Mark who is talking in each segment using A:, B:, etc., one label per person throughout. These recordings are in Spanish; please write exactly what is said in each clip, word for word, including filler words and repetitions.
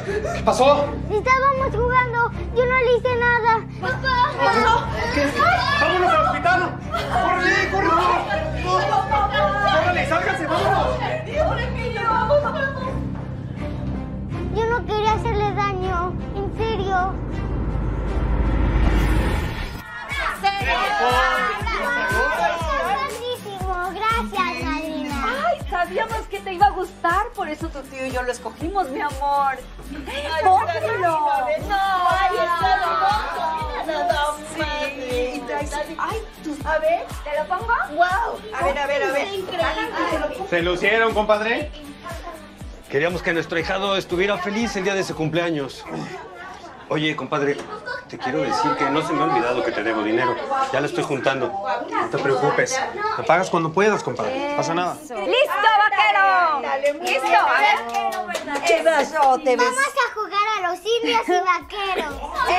A: ¿Qué pasó?
B: Estábamos jugando. Yo no le hice nada.
A: ¡Papá! ¿Qué? ¡Vámonos al hospital! ¡Córrele, córrele! ¡Córrele, sálganse, vámonos!
B: Yo no quería hacerle daño. En serio. Gracias, Marina.
C: Ay, sabíamos que te iba a gustar, por eso tu tío y yo lo escogimos, mi amor. ¡Póngelo!
D: No, ahí está hermoso. Nada más.
C: Y traes... Ay, tú...
D: A ver,
C: ¿te lo pongo?
D: wow. A ver, a ver, a ver.
A: ¿Se lucieron, compadre?
E: Queríamos que nuestro ahijado estuviera feliz el día de su cumpleaños. Oye, compadre, te quiero decir que no se me ha olvidado que te debo dinero. Ya lo estoy juntando.
A: No te preocupes. Me pagas cuando puedas, compadre. No pasa nada.
C: ¡Listo, vaquero!
D: Dale, muy
C: ¡Listo!
D: bien.
C: A ver.
D: ¿Qué pasó? ¿Te ves?
B: Vamos a jugar a los indios y vaqueros.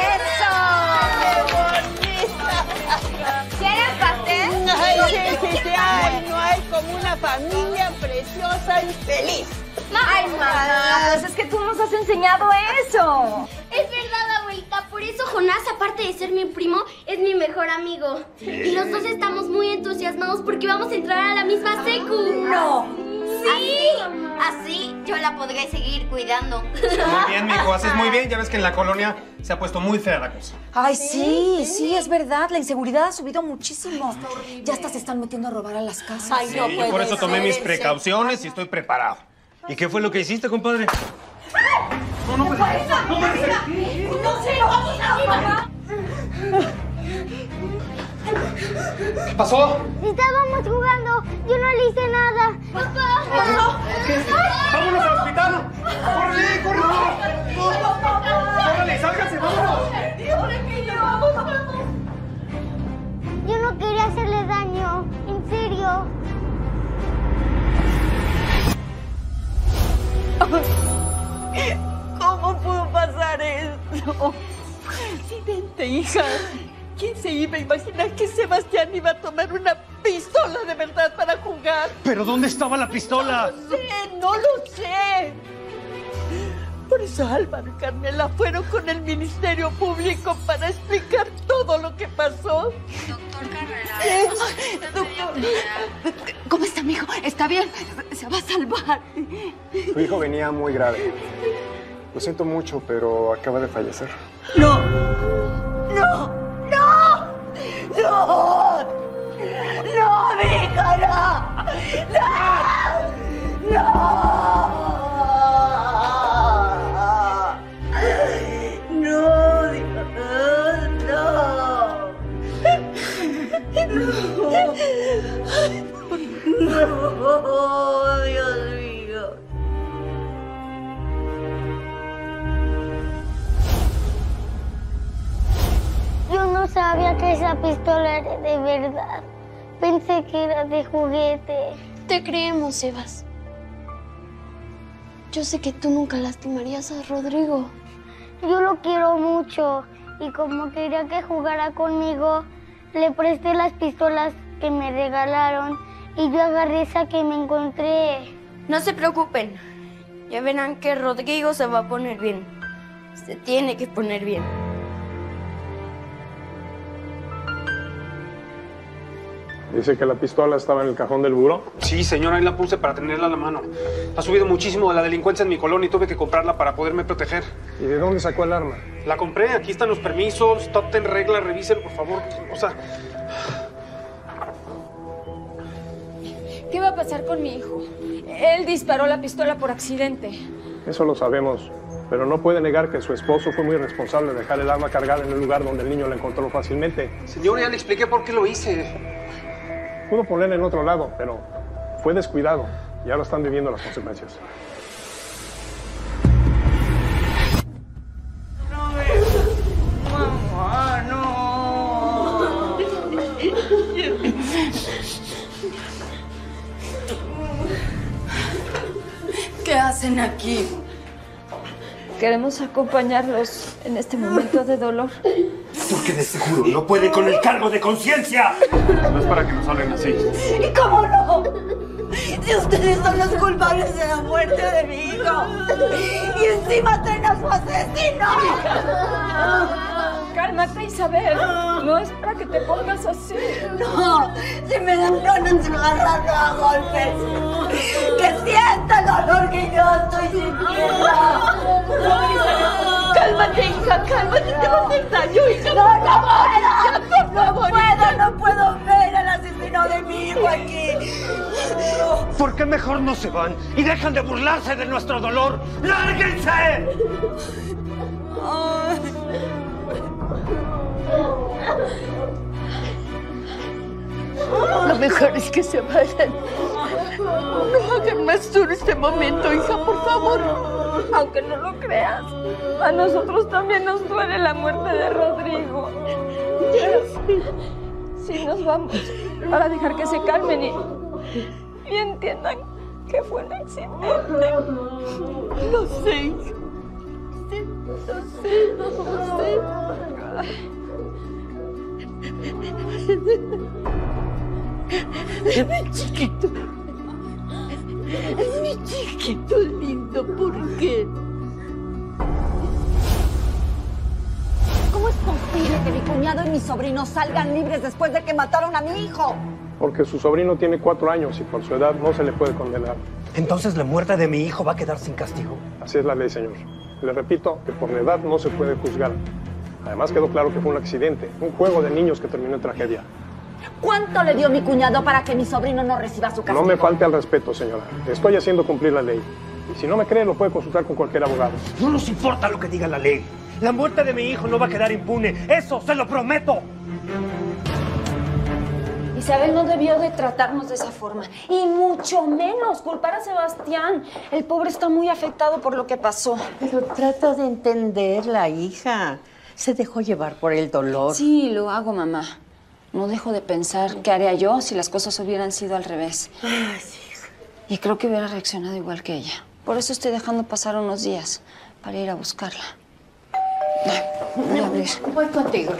C: ¡Eso! ¿Quieren pastel?
D: Ay, sí, sí, sí. Ay, no hay como una familia preciosa y feliz.
C: Ay, mamá, pues es que tú nos has enseñado eso.
B: Es verdad, abuelita. Por eso Jonás, aparte de ser mi primo, es mi mejor amigo. Y los dos estamos muy entusiasmados porque vamos a entrar a la misma secu.
D: No.
B: Sí. Así yo la podré seguir cuidando.
A: Muy bien, mijo. Haces muy bien. Ya ves que en la colonia se ha puesto muy fea la cosa.
C: Ay, sí, sí, es verdad. La inseguridad ha subido muchísimo. Ya hasta se están metiendo a robar a las casas.
D: Ay, no
A: Sí,
D: puede
A: por eso tomé
D: ser,
A: mis
D: en
A: precauciones y estoy preparado.
E: ¿Y qué fue lo que hiciste, compadre?
A: No, no, puede ser. No puede ser.
D: No sé, vamos a mamá.
A: ¿Qué pasó?
B: Estábamos jugando. Yo no le hice nada. Papá.
A: ¿Qué? ¡Vámonos al hospital! ¡Córrele, córrele! ¡Córrele, sálganse, vámonos!
B: Yo no quería hacerle daño. En serio.
D: ¿Cómo pudo pasar esto? Accidente, hija. ¿Quién se iba a imaginar que Sebastián iba a tomar una pistola de verdad para jugar?
E: ¿Pero dónde estaba la pistola?
D: No sé, no lo sé. Por eso Álvaro y Carmela fueron con el Ministerio Público para explicar todo lo que pasó.
F: Doctor Carrera.
D: ¿Eh? Doctor, ¿cómo está mi hijo? ¿Está bien? ¿Se va a salvar?
G: Tu hijo venía muy grave. Lo siento mucho, pero acaba de fallecer.
D: No, no, no, no, no, mi hija, no, no, no, no, no, no, Dios mío.
B: Yo no sabía que esa pistola era de verdad. Pensé que era de juguete.
F: Te creemos, Sebas. Yo sé que tú nunca lastimarías a Rodrigo.
B: Yo lo quiero mucho y como quería que jugara conmigo, le presté las pistolas que me regalaron y yo agarré esa que me encontré.
F: No se preocupen. Ya verán que Rodrigo se va a poner bien. Se tiene que poner bien.
G: Dice que la pistola estaba en el cajón del buró.
A: Sí, señora, ahí la puse para tenerla a la mano. Ha subido muchísimo la delincuencia en mi colonia y tuve que comprarla para poderme proteger.
G: ¿Y de dónde sacó el arma?
A: La compré, aquí están los permisos, está en regla, revíselo, por favor. O sea,
C: ¿Qué va a pasar con mi hijo? Él disparó la pistola por accidente.
G: Eso lo sabemos, pero no puede negar que su esposo fue muy responsable de dejar el arma cargada en el lugar donde el niño la encontró fácilmente.
A: señor, ya le expliqué por qué lo hice.
G: Pudo ponerla en otro lado, pero fue descuidado. Ya lo están viviendo las consecuencias.
D: Mamá, no. ¿Qué hacen aquí?
C: Queremos acompañarlos en este momento de dolor.
E: Porque de seguro no puede con el cargo de conciencia.
A: No es para que nos hablen así.
D: ¿Y cómo no? Si ustedes son los culpables de la muerte de mi hijo. Y encima traen a su asesino.
C: Cálmate, Isabel. No es para que te pongas así.
D: No, si me dan ganas de agarrarlo a golpes. Que sienta el dolor que yo estoy sintiendo.
C: Cálmate, hija, cálmate. Te va a hacer daño, hija.
D: No, no puedo.
C: Ya, por favor.
D: No puedo, no puedo ver al asesino de mi hijo aquí.
E: ¿Por qué mejor no se van y dejan de burlarse de nuestro dolor? ¡Lárguense!
D: Ay. Lo mejor es que se vayan. No hagan más duro este momento, hija, por favor.
C: Aunque no lo creas, a nosotros también nos duele la muerte de Rodrigo. Sí, nos vamos para dejar que se calmen y, y entiendan que fue un accidente.
D: Lo sé, hija. Sí, lo sé, lo sé. Mi chiquito. Es mi chiquito lindo, ¿por qué?
C: ¿Cómo es posible que mi cuñado y mi sobrino salgan libres después de que mataron a mi hijo?
G: Porque su sobrino tiene cuatro años y por su edad no se le puede condenar.
E: Entonces la muerte de mi hijo va a quedar sin castigo.
G: Así es la ley, señor. Le repito que por la edad no se puede juzgar. Además quedó claro que fue un accidente, un juego de niños que terminó en tragedia.
C: ¿Cuánto le dio mi cuñado para que mi sobrino no reciba su castigo?
G: No me falte al respeto, señora. Estoy haciendo cumplir la ley. Y si no me cree, lo puede consultar con cualquier abogado.
E: No nos importa lo que diga la ley. La muerte de mi hijo no va a quedar impune. ¡Eso se lo prometo!
C: Isabel no debió de tratarnos de esa forma. Y mucho menos culpar a Sebastián. El pobre está muy afectado por lo que pasó.
D: Pero trata de entenderla, hija. Se dejó llevar por el dolor.
H: Sí, lo hago, mamá. No dejo de pensar qué haría yo si las cosas hubieran sido al revés.
D: Ay, sí, hija.
H: Y creo que hubiera reaccionado igual que ella. Por eso estoy dejando pasar unos días para ir a buscarla. Ay, voy a abrir.
D: Voy contigo.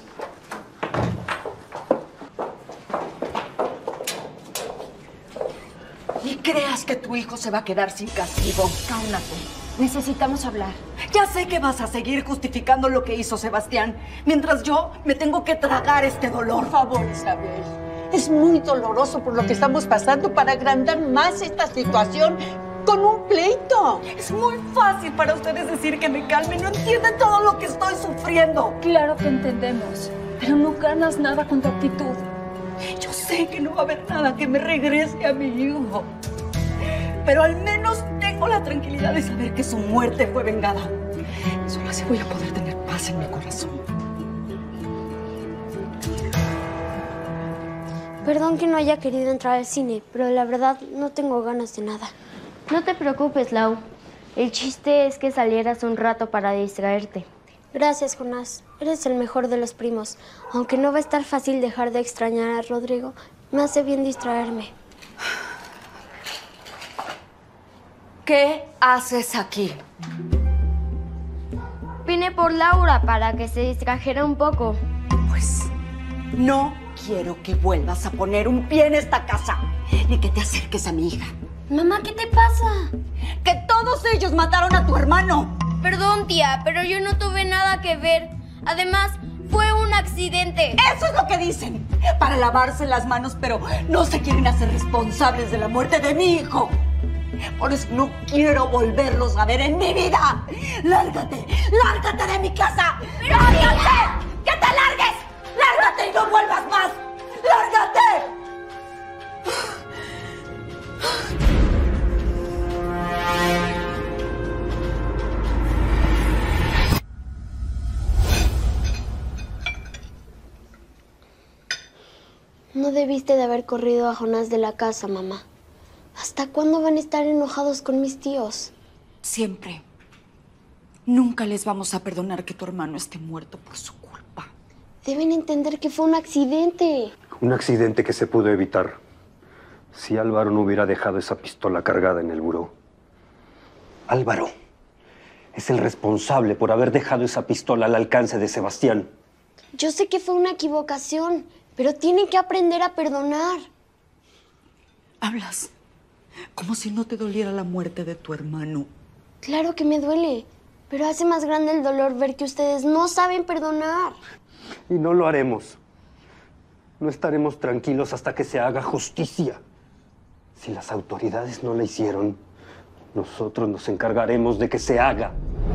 D: Ni creas que tu hijo se va a quedar sin castigo. Cálmate.
C: Necesitamos hablar.
D: Ya sé que vas a seguir justificando lo que hizo Sebastián, mientras yo me tengo que tragar este dolor.
I: Por favor, Isabel. Es muy doloroso por lo que estamos pasando para agrandar más esta situación con un pleito.
D: Es muy fácil para ustedes decir que me calme. No entienden todo lo que estoy sufriendo.
C: Claro que entendemos, pero no ganas nada con tu actitud.
D: Yo sé que no va a haber nada que me regrese a mi hijo, pero al menos tengo la tranquilidad de saber que su muerte fue vengada. Solo así voy a poder tener paz en mi corazón.
B: Perdón que no haya querido entrar al cine, pero la verdad no tengo ganas de nada.
J: No te preocupes, Lau. El chiste es que salieras un rato para distraerte.
B: Gracias, Jonás. Eres el mejor de los primos. Aunque no va a estar fácil dejar de extrañar a Rodrigo, me hace bien distraerme.
D: ¿Qué haces aquí?
J: Vine por Laura para que se distrajera un poco.
D: Pues no quiero que vuelvas a poner un pie en esta casa, ni que te acerques a mi hija.
J: Mamá, ¿qué te pasa?
D: ¡Que todos ellos mataron a tu hermano!
J: Perdón, tía, pero yo no tuve nada que ver. Además, fue un accidente.
D: Eso es lo que dicen, para lavarse las manos, pero no se quieren hacer responsables de la muerte de mi hijo. Por eso no quiero volverlos a ver en mi vida. ¡Lárgate! ¡Lárgate de mi casa! ¡Pero lárgate! ¡Que te largues! ¡Lárgate y no vuelvas más! ¡Lárgate!
B: No debiste de haber corrido a Jonás de la casa, mamá. ¿Hasta cuándo van a estar enojados con mis tíos?
D: Siempre. Nunca les vamos a perdonar que tu hermano esté muerto por su culpa.
B: Deben entender que fue un accidente.
E: Un accidente que se pudo evitar si Álvaro no hubiera dejado esa pistola cargada en el buró. Álvaro es el responsable por haber dejado esa pistola al alcance de Sebastián.
B: Yo sé que fue una equivocación, pero tienen que aprender a perdonar.
D: Hablas Como si no te doliera la muerte de tu hermano.
B: Claro que me duele, pero hace más grande el dolor ver que ustedes no saben perdonar.
E: Y no lo haremos. No estaremos tranquilos hasta que se haga justicia. Si las autoridades no la hicieron, nosotros nos encargaremos de que se haga.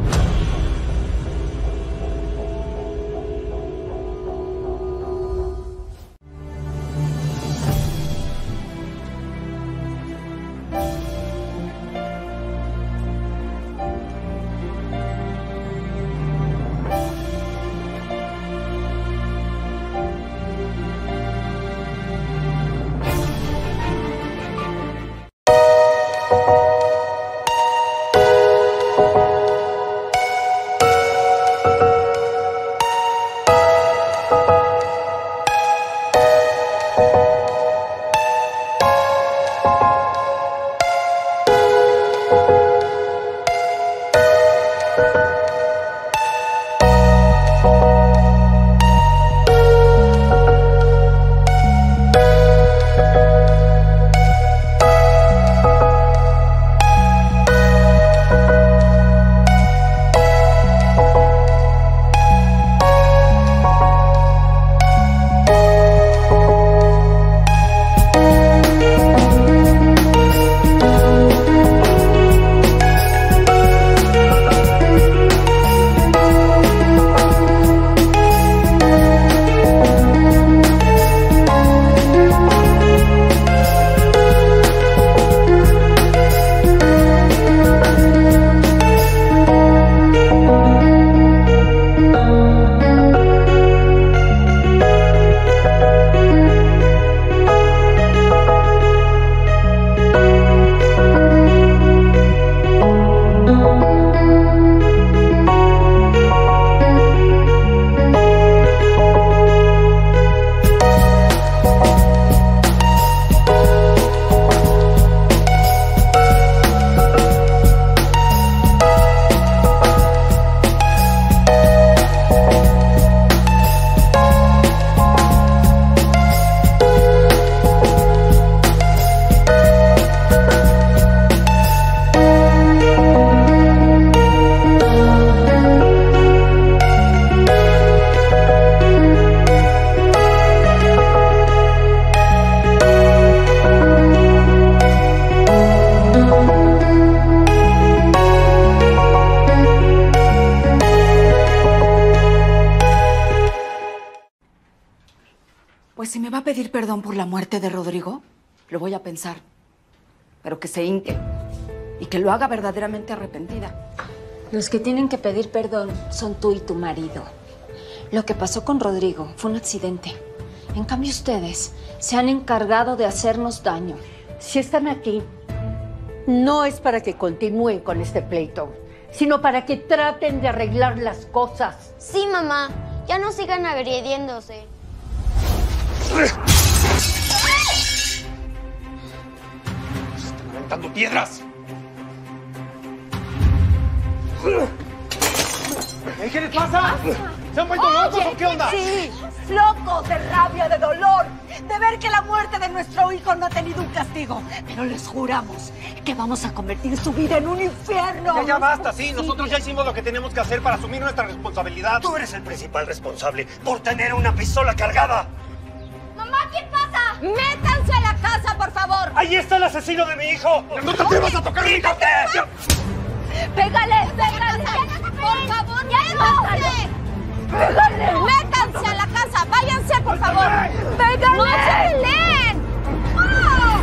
D: Pues si me va a pedir perdón por la muerte de Rodrigo, lo voy a pensar. Pero que se hinque y que lo haga verdaderamente arrepentida.
H: Los que tienen que pedir perdón son tú y tu marido. Lo que pasó con Rodrigo fue un accidente. En cambio, ustedes se han encargado de hacernos daño.
I: Si están aquí, no es para que continúen con este pleito, sino para que traten de arreglar las cosas.
B: Sí, mamá. Ya no sigan agrediéndose.
A: ¡Están aventando piedras! ¿Qué les pasa? ¿Se han vuelto locos o qué onda?
D: Sí, locos de rabia, de dolor, de ver que la muerte de nuestro hijo no ha tenido un castigo. Pero les juramos que vamos a convertir su vida en un infierno.
A: Ya, ya basta, sí. Nosotros ya hicimos lo que tenemos que hacer para asumir nuestra responsabilidad.
E: Tú eres el principal responsable por tener una pistola cargada.
J: ¡Mamá, qué pasa!
D: ¡Métanse a la casa, por favor!
E: ¡Ahí está el asesino de mi hijo!
A: ¡No te atrevas a tocar mi hijo!
D: ¡Pégale! ¡Pégale! ¡Por favor, métanse! ¡Pégale! ¡Métanse a la casa! ¡Váyanse, por favor! ¡Pégale! ¡No se peleen! ¡Oh!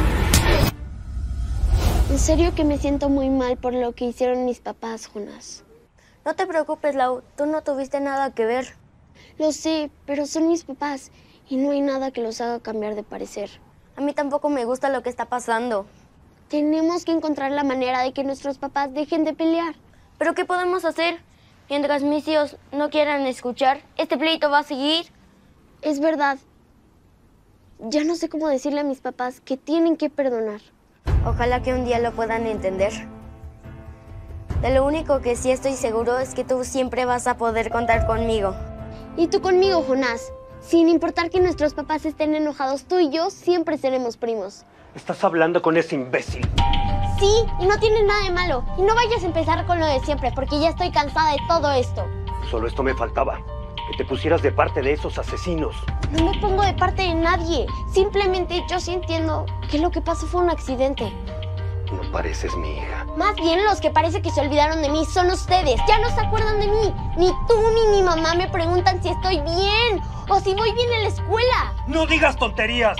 B: En serio que me siento muy mal por lo que hicieron mis papás, Jonás.
F: No te preocupes, Lau. Tú no tuviste nada que ver.
B: Lo sé, pero son mis papás y no hay nada que los haga cambiar de parecer.
F: A mí tampoco me gusta lo que está pasando.
B: Tenemos que encontrar la manera de que nuestros papás dejen de pelear.
F: ¿Pero qué podemos hacer? Mientras mis hijos no quieran escuchar, ¿este pleito va a seguir?
B: Es verdad. Ya no sé cómo decirle a mis papás que tienen que perdonar.
F: Ojalá que un día lo puedan entender. De lo único que sí estoy seguro es que tú siempre vas a poder contar conmigo.
B: Y tú conmigo, Jonás.
K: Sin importar que nuestros papás estén enojados, tú y yo siempre seremos primos.
E: Estás hablando con ese imbécil.
K: Sí, y no tiene nada de malo. Y no vayas a empezar con lo de siempre, porque ya estoy cansada de todo esto.
E: Solo esto me faltaba. Que te pusieras de parte de esos asesinos.
K: No me pongo de parte de nadie. Simplemente yo sí entiendo que lo que pasó fue un accidente.
E: No pareces mi hija.
K: Más bien los que parece que se olvidaron de mí son ustedes. Ya no se acuerdan de mí. Ni tú ni mi mamá me preguntan si estoy bien o si voy bien en la escuela.
E: ¡No digas tonterías!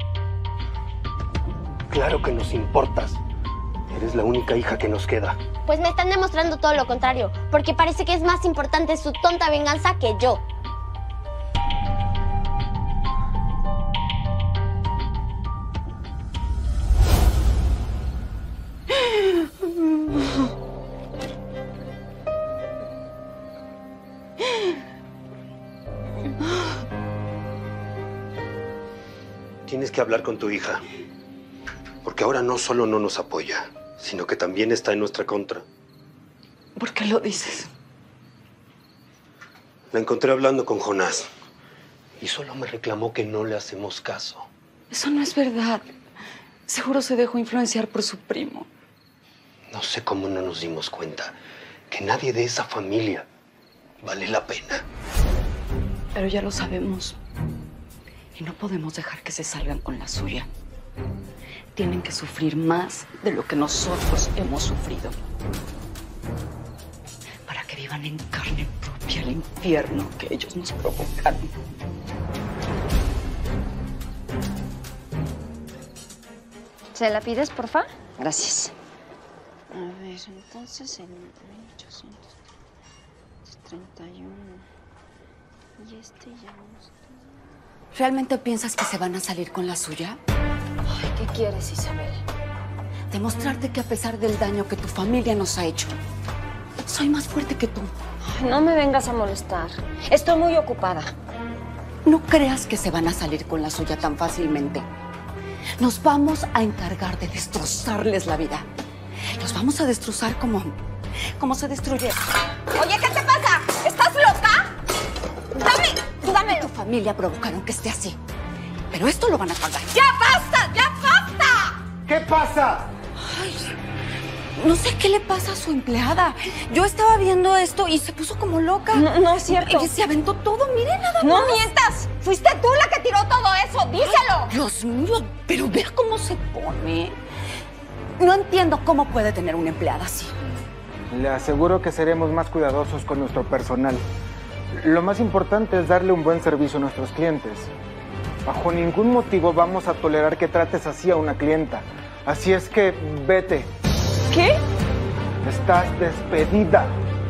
E: Claro que nos importas. Eres la única hija que nos queda.
K: Pues me están demostrando todo lo contrario, porque parece que es más importante su tonta venganza que yo.
E: Tienes que hablar con tu hija. Porque ahora no solo no nos apoya, sino que también está en nuestra contra.
D: ¿Por qué lo dices?
E: La encontré hablando con Jonás. Y solo me reclamó que no le hacemos caso.
D: Eso no es verdad. Seguro se dejó influenciar por su primo.
E: No sé cómo no nos dimos cuenta que nadie de esa familia vale la pena.
D: Pero ya lo sabemos. Y no podemos dejar que se salgan con la suya. Tienen que sufrir más de lo que nosotros hemos sufrido. Para que vivan en carne propia el infierno que ellos nos provocaron.
H: ¿Se la pides, porfa? Gracias. A ver, entonces el mil ochocientos treinta y uno. Y este ya no está.
D: ¿Realmente piensas que se van a salir con la suya?
H: Ay, ¿qué quieres, Isabel?
D: Demostrarte que a pesar del daño que tu familia nos ha hecho, soy más fuerte que tú.
H: Ay, no me vengas a molestar. Estoy muy ocupada.
D: No creas que se van a salir con la suya tan fácilmente. Nos vamos a encargar de destrozarles la vida. Los vamos a destrozar como... como se destruyeron.
C: Oye, ¿qué te pasa? ¿Estás loca? ¡Dame! ¡Dame!
D: Tu familia provocaron que esté así. Pero esto lo van a pagar.
C: ¡Ya basta! ¡Ya basta!
A: ¿Qué pasa?
D: Ay, no sé qué le pasa a su empleada. Yo estaba viendo esto y se puso como loca.
H: No, no es cierto.
D: Y se aventó todo. Miren nada más.
C: ¡No mientas! ¡Fuiste tú la que tiró todo eso! ¡Díselo!
D: Ay, Dios mío, pero vea cómo se pone. No entiendo cómo puede tener una empleada así.
L: Le aseguro que seremos más cuidadosos con nuestro personal. Lo más importante es darle un buen servicio a nuestros clientes. Bajo ningún motivo vamos a tolerar que trates así a una clienta. Así es que vete.
C: ¿Qué?
L: Estás despedida.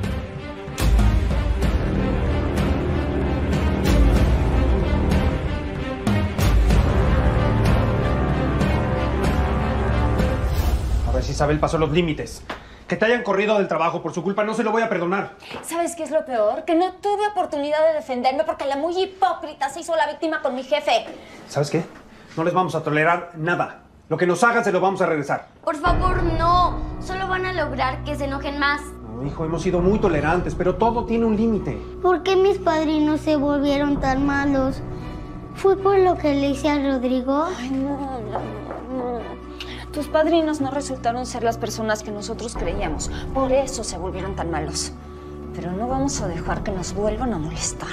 A: A ver si Isabel pasó los límites. Que te hayan corrido del trabajo por su culpa no se lo voy a perdonar.
C: ¿Sabes qué es lo peor? Que no tuve oportunidad de defenderme porque la muy hipócrita se hizo la víctima con mi jefe.
A: ¿Sabes qué? No les vamos a tolerar nada. Lo que nos hagan se lo vamos a regresar.
J: Por favor, no. Solo van a lograr que se enojen más.
A: No, hijo, hemos sido muy tolerantes, pero todo tiene un límite.
B: ¿Por qué mis padrinos se volvieron tan malos? ¿Fue por lo que le hice a Rodrigo?
H: Ay, no, no, no. Tus padrinos no resultaron ser las personas que nosotros creíamos. Por eso se volvieron tan malos. Pero no vamos a dejar que nos vuelvan a molestar.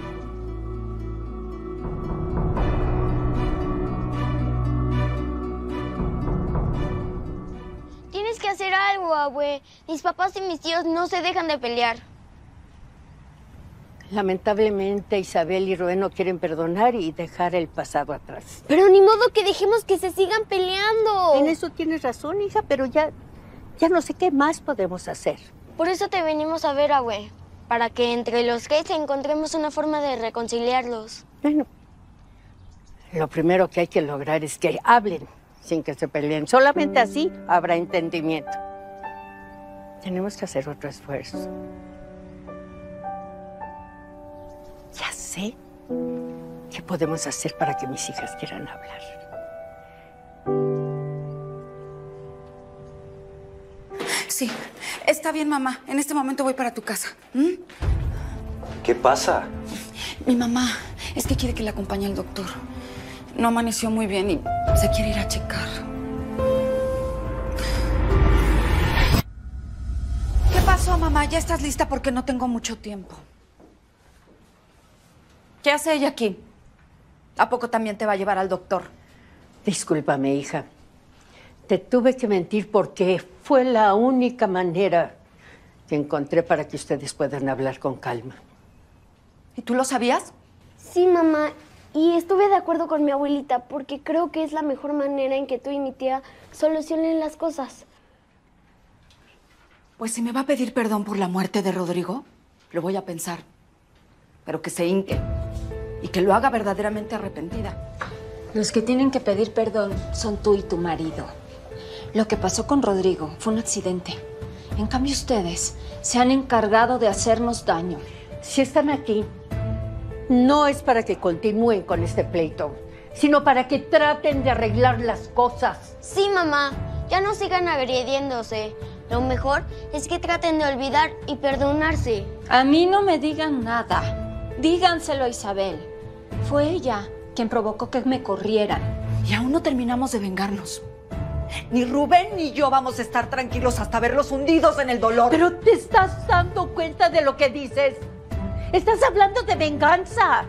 J: Tienes que hacer algo, abue. Mis papás y mis tíos no se dejan de pelear.
I: Lamentablemente, Isabel y Rubén no quieren perdonar y dejar el pasado atrás.
K: Pero ni modo que dejemos que se sigan peleando.
I: En eso tienes razón, hija, pero ya, ya no sé qué más podemos hacer.
K: Por eso te venimos a ver, abue. Para que entre los tres encontremos una forma de reconciliarlos.
I: Bueno, lo primero que hay que lograr es que hablen sin que se peleen. Solamente así habrá entendimiento. Tenemos que hacer otro esfuerzo. Ya sé qué podemos hacer para que mis hijas quieran hablar.
D: Sí, está bien, mamá. En este momento voy para tu casa. ¿Mm?
E: ¿Qué pasa?
D: Mi mamá
C: Es que quiere que le acompañe al doctor. No amaneció muy bien y se quiere ir a checar. ¿Qué pasó, mamá? ¿Ya estás lista? Porque no tengo mucho tiempo. ¿Qué hace ella aquí? ¿A poco también te va a llevar al doctor?
I: Discúlpame, hija. Te tuve que mentir porque fue la única manera que encontré para que ustedes puedan hablar con calma.
C: ¿Y tú lo sabías?
K: Sí, mamá. Y estuve de acuerdo con mi abuelita porque creo que es la mejor manera en que tú y mi tía solucionen las cosas.
C: Pues si me va a pedir perdón por la muerte de Rodrigo, lo voy a pensar. Pero que se hinque y que lo haga verdaderamente arrepentida.
H: Los que tienen que pedir perdón son tú y tu marido. Lo que pasó con Rodrigo fue un accidente. En cambio, ustedes se han encargado de hacernos daño.
I: Si están aquí, no es para que continúen con este pleito, sino para que traten de arreglar las cosas.
K: Sí, mamá. Ya no sigan agrediéndose. Lo mejor es que traten de olvidar y perdonarse.
H: A mí no me digan nada. Díganselo a Isabel. Fue ella quien provocó que me corrieran.
C: Y aún no terminamos de vengarnos.
D: Ni Rubén ni yo vamos a estar tranquilos hasta verlos hundidos en el dolor.
I: Pero te estás dando cuenta de lo que dices. Estás hablando de venganza.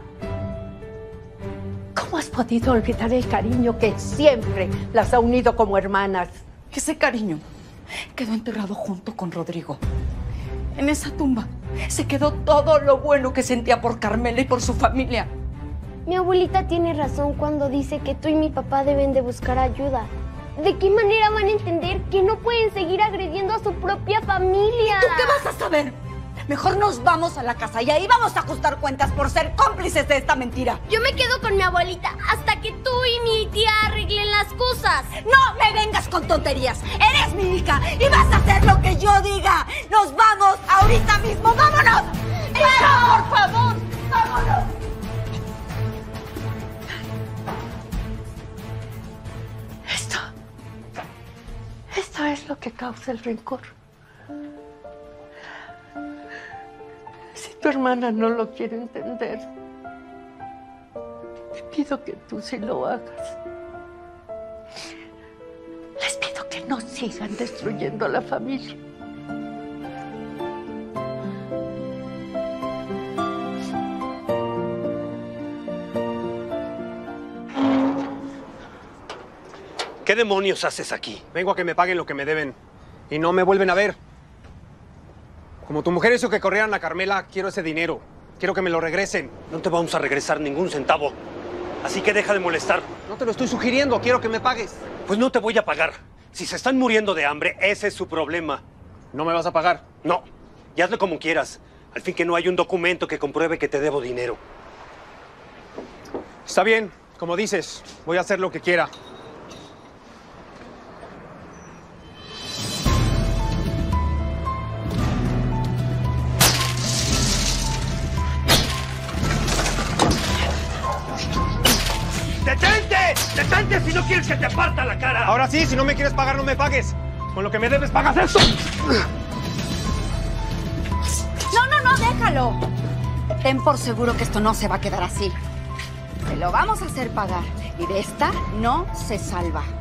I: ¿Cómo has podido olvidar el cariño que siempre las ha unido como hermanas?
C: Ese cariño quedó enterrado junto con Rodrigo. En esa tumba se quedó todo lo bueno que sentía por Carmela y por su familia.
K: Mi abuelita tiene razón cuando dice que tú y mi papá deben de buscar ayuda. ¿De qué manera van a entender que no pueden seguir agrediendo a su propia familia?
D: ¿Tú qué vas a saber? Mejor nos vamos a la casa y ahí vamos a ajustar cuentas por ser cómplices de esta mentira.
J: Yo me quedo con mi abuelita hasta que tú y mi tía arreglen las cosas.
D: No me vengas con tonterías. Eres mi hija y vas a hacer lo que yo diga. Nos vamos ahorita mismo. ¡Vámonos! ¡Hija, por favor! ¡Vámonos!
I: Esto... Esto es lo que causa el rencor. Si tu hermana no lo quiere entender, te pido que tú sí lo hagas. Les pido que no sigan destruyendo la familia.
E: ¿Qué demonios haces aquí?
A: Vengo a que me paguen lo que me deben y no me vuelven a ver. Como tu mujer hizo que corrieran a Carmela, quiero ese dinero. Quiero que me lo regresen.
E: No te vamos a regresar ningún centavo. Así que deja de molestar.
A: No te lo estoy sugiriendo, quiero que me pagues.
E: Pues no te voy a pagar. Si se están muriendo de hambre, ese es su problema.
A: ¿No me vas a pagar?
E: No, y hazlo como quieras. Al fin que no hay un documento que compruebe que te debo dinero.
A: Está bien, como dices, voy a hacer lo que quiera.
E: ¡Detente! ¡Detente si no quieres que te parta la cara!
A: Ahora sí, si no me quieres pagar, no me pagues. Con lo que me debes, pagas eso.
C: No, no, no, déjalo. Ten por seguro que esto no se va a quedar así. Te lo vamos a hacer pagar. Y de esta no se salva.